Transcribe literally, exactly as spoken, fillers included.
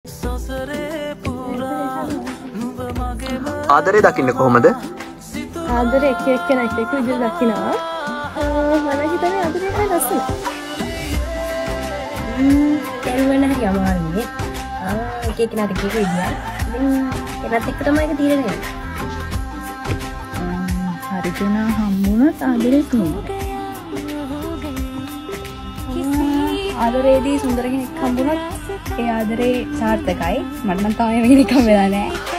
ආදරේ දකින්න කොහොමද? ආදරේ එක එක්කෙනා එක එක විදිහට දකිනවා. මම හිතන්නේ ආදරේ තමයි ලස්සන. ම්ම් කෙල්වන හරි අමාරුනේ. ආ එක එක්කෙනාට එක එක විදියක්. ඉතින් ඒකත් එක්ක තමයි ඒක තීරණය වෙන්නේ. හරි කෙනා හම්බුනොත් ආදරේ තියෙනවා. ආදරේදී සුන්දර කෙනෙක් හම්බුනොත් ඒ ආදරේ සාර්ථකයි. මට නම් තාම මේ කෙනෙක් හම්බ වෙලා නැහැ.